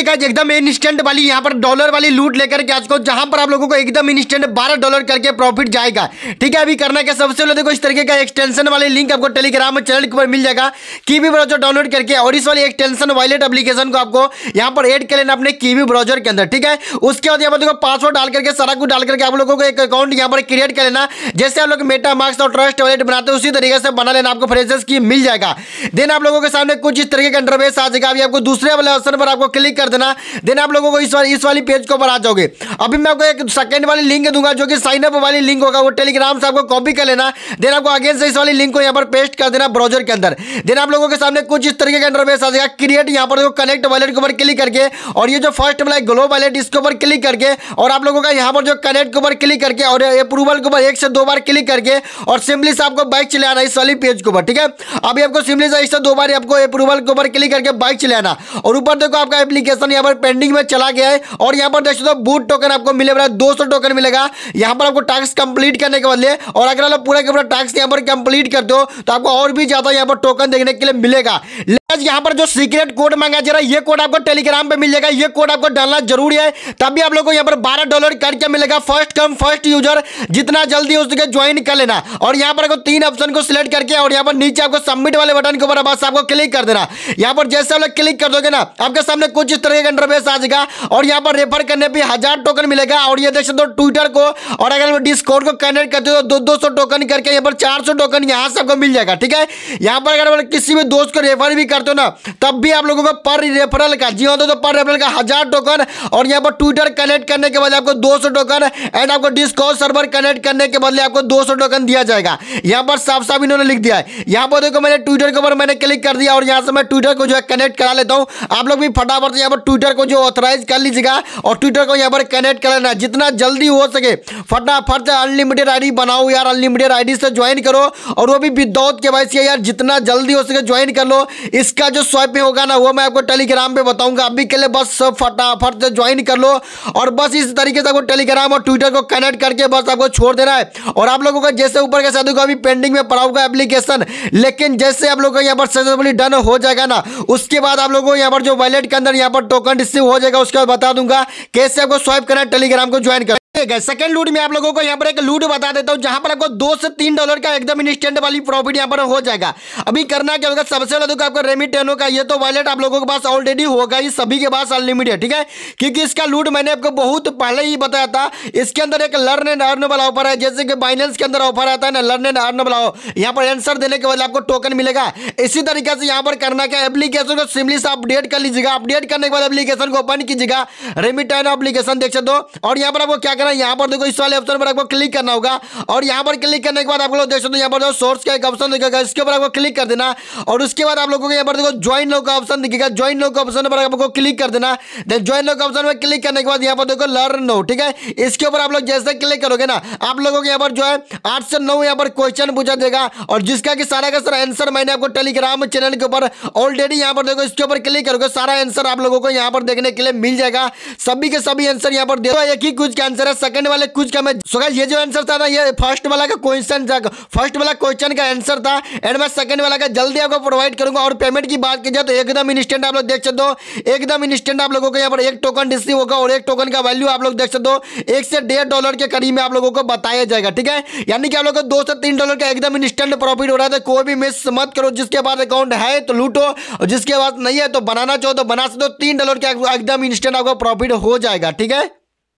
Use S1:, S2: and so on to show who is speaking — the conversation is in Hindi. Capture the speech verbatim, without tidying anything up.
S1: गाइस एकदम इंस्टेंट वाली यहाँ पर डॉलर वाली लूट लेकर के आज को, जहां पर आप लोगों को एकदम इंस्टेंट बारह डॉलर करके प्रॉफिट जाएगा। ठीक है, अभी करना क्या, सबसे पहले देखो इस तरीके का एक्सटेंशन वाली लिंक आपको टेलीग्राम चैनल के ऊपर मिल जाएगा, कीवी ब्राउजर डाउनलोड करके, और इस वाली एक्सटेंशन वॉलेट एप्लीकेशन को आपको यहाँ पर ऐड कर लेना अपने कीवी ब्राउजर के अंदर। ठीक है, उसके बाद यहाँ पर देखो पासवर्ड डाल करके सारा कुछ डाल करके आप लोगों को एक अकाउंट यहाँ पर क्रिएट कर लेना। जैसे आप लोग मेटा मार्क्स और ट्रस्ट वॉलेट बनाते हैं उसी तरीके से बना लेना, आपको फ्रेशर्स की मिल जाएगा। देन आप लोगों के सामने कुछ इस तरीके का इंटरफेस आ जाएगा। अभी आपको दूसरे वाले ऑप्शन पर आपको क्लिक कर देना, देन आप लोगों को इस वाली इस वाली पेज को ऊपर आ जाओगे। अभी मैं आपको एक सेकंड वाली लिंक दूंगा जो कि साइन अप वाली लिंक होगा, वो टेलीग्राम से आपको कॉपी कर लेना। देन आपको अगेन से इस वाली लिंक को यहाँ पर पेस्ट कर देना ब्राउजर के अंदर। देन आप लोगों के सामने कुछ इस तरीके का इंटरफेस आ जाएगा। क्रिएट यहाँ पर कनेक्ट वॉलेट के ऊपर क्लिक करके, और ये जो फर्स्ट वाला ग्लो वॉलेट इसके ऊपर क्लिक करके, और आप लोगों का यहाँ पर जो कनेक्ट के ऊपर क्लिक करके और अप्रूवल के ऊपर एक से दो बार क्लिक करके, और सिंपली से आपको बाइक चले आना इस वाली पेज के ऊपर। ठीक है, अभी आपको सिंपली से इससे दो बार आपको अप्रूवल के ऊपर क्लिक करके बाइक चले आना, और ऊपर देखो आपका एप्लीकेशन यहाँ पर पेंडिंग में चला गया है। और यहाँ पर देख सकते हो बूट टोकन आपको मिलेगा, दो सौ टोकन मिलेगा यहाँ पर आपको टास्क कंप्लीट करने के बदले। और अगर आप पूरा के पूरा टास्क यहाँ पर कंप्लीट करते हो तो आपको और भी ज्यादा यहाँ पर टोकन देखने के लिए मिलेगा। यहाँ पर जो सीक्रेट कोड मांगा जा रहा है ये कोड आपको टेलीग्राम पे मिल जाएगा, ये कोड आपको डालना जरूरी है, तभी आप लोगों को यहाँ पर बारह डॉलर करके मिलेगा। फर्स्ट कम फर्स्ट यूजर, जितना जल्दी हो सके ज्वाइन कर लेना। और यहाँ पर तीन ऑप्शन को सिलेक्ट करके, और यहाँ पर नीचे आपको सबमिट वाले बटन के ऊपर बस आपको क्लिक कर देना। यहाँ पर जैसे आप लोग क्लिक कर दोगे ना, आपके सामने कुछ इस तरह का इंटरफेस आ जाएगा, और यहाँ पर रेफर करने पे हजार टोकन मिलेगा। और ये देख सकते हो ट्विटर को, और अगर डिस्कॉर्ड को कनेक्ट करते हो तो दो दो सौ टोकन करके यहाँ पर चार सौ टोकन यहाँ से आपको मिल जाएगा। ठीक है, यहाँ पर अगर किसी भी दोस्त को रेफर भी करते हो ना, तब भी आप लोगों को पर रेफरल का जी होता तो पर रेफरल का हजार टोकन, और यहाँ पर ट्विटर कनेक्ट करने के बदले आपको दो सौ टोकन, एंड आपको डिस्कॉर्ड सर्वर कनेक्ट करने के बदले आपको दो सौ टोकन दिया जाएगा। यहाँ पर साफ साफ इन्होंने लिख दिया है। यहाँ पर देखो मैंने ट्विटर के ऊपर मैंने क्लिक कर दिया, और यहाँ से मैं ट्विटर को जो है कनेक्ट करा लेता हूँ। आप लोग भी फटाफट यहाँ पर ट्विटर को जो ऑथराइज कर लीजिएगा, और ट्विटर को यहाँ पर कनेक्ट कर लेना जितना जल्दी हो सके। फटाफट से अनलिमिटेड आईडी बनाओ यार, अनलिमिटेड आईडी से ज्वाइन करो, और वो भी विदाउट केवाईसी यार, जितना जल्दी हो सके ज्वाइन कर लो। इसका जो स्वाइप होगा ना वो मैं आपको टेलीग्राम पे बताऊंगा, अभी के लिए बस फटाफट से ज्वाइन कर लो। और बस इस तरीके से आपको टेलीग्राम और ट्विटर को कनेक्ट करके बस आपको छोड़ देना है। और आप लोगों का जैसे ऊपर का साथ अभी पेंडिंग में पड़ा होगा एप्लीकेशन, लेकिन जैसे आप लोगों का यहाँ पर सक्सेसफुली डन हो जाएगा ना, उसके बाद आप लोगों को यहाँ पर जो वॉलेट के अंदर यहाँ पर टोकन रिसीव हो जाएगा, उसके बाद बता दूंगा कैसे आपको स्वाइप करना है, टेलीग्राम को ज्वाइन कर। सेकंड लूट में आप लोगों को यहाँ पर एक लूट बता देता हूँ, जहां पर आपको दो से तीन डॉलर का एकदम इंस्टेंट वाली प्रॉफिट यहाँ पर हो जाएगा। अभी करना क्या होगा, सबसे पहले देखो आपको रेमिटेनो का ये तो वॉलेट आप लोगों के पास ऑलरेडी होगा, ये सभी के पास अनलिमिटेड। ठीक है, क्योंकि इसका लूट मैंने आपको बहुत पहले ही बताया था। इसके अंदर एक लर्न एंड अर्न वाला ऑफर है, जैसे कि बाइनेंस के अंदर ऑफर आता है ना लर्न एंड अर्न वाला, यहाँ पर आंसर देने के बाद आपको टोकन मिलेगा। इसी तरीके से यहाँ पर करना क्या, एप्लीकेशन को सिंपली से अपडेट कर लीजिएगा। अपडेट करने के बाद एप्लीकेशन को ओपन कीजिएगा, रेमिटेनो एप्लीकेशन देख सकते हो। और यहाँ पर आपको क्या करना है, यहाँ पर देखो इस वाले ऑप्शन पर आपको क्लिक करना होगा, और यहाँ पर क्लिक करने के बाद आप लोग देख सकते हो यहाँ पर जो सोर्स का एक ऑप्शन दिखेगा, इसके ऊपर आपको क्लिक कर देना। और उसके बाद आप लोगों को यहाँ पर देखो ज्वाइन लो का ऑप्शन दिखेगा, ज्वाइन लो का ऑप्शन पर आपको क्लिक कर देना। देन ज्वाइन लो का ऑप्शन पर क्लिक करने के बाद यहाँ पर देखो लर्न नो। ठीक है, इसके ऊपर आप लोग जैसे क्लिक करोगे ना, आप लोगों को यहाँ पर जो है आठ से नौ यहाँ पर क्वेश्चन पूछा देगा, और जिसका कि सारा का सारा आंसर मैंने आपको टेलीग्राम चैनल के ऊपर ऑलरेडी यहाँ पर देखो इसके ऊपर क्लिक करोगे, सारा आंसर आप लोगों को यहाँ पर देखने के लिए मिल जाएगा। सभी के सभी आंसर यहाँ पर देखो, एक ही कुछ का आंसर है, सेकंड वाले कुछ का मैं ये जो आंसर था ना, ये फर्स्ट वाला का क्वेश्चन था, फर्स्ट वाला क्वेश्चन का आंसर था, एंड मैं सेकंड वाला का जल्दी आपको प्रोवाइड करूंगा। और पेमेंट की बात की जाए तो एकदम इंस्टेंट आप लोग देख सकते हो, एकदम इंस्टेंट आप लोगों को यहाँ पर एक टोकन रिसीव होगा, और एक टोकन का वैल्यू आप लोग देख सकते हो एक से डेढ़ डॉलर के करीब में आप लोगों को बताया जाएगा। ठीक है, यानी कि आप लोगों को दो से तीन डॉलर का एकदम इंस्टेंट प्रॉफिट हो रहा है। तो कोई भी मिस मत करो, जिसके पास अकाउंट है तो लूटो, और जिसके पास नहीं है तो बनाना चाहो तो बना सकते हो। तीन डॉलर का एकदम इंस्टेंट आपको प्रॉफिट हो जाएगा। ठीक है।